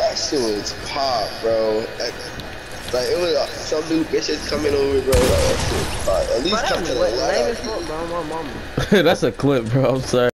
That shit was pop, bro. Like it was some new bitches coming over, bro. Like that shit was pop. At least come to the light. Bro, my mama. That's a clip, bro. I'm sorry.